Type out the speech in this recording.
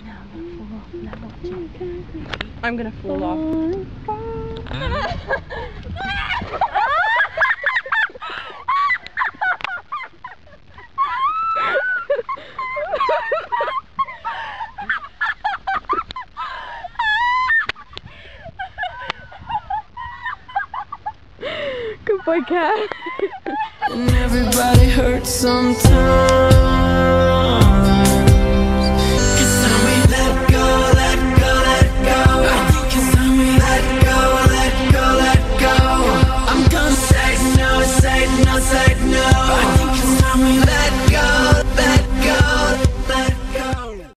I'm gonna fall off. Goodbye, cat. And everybody hurts sometimes.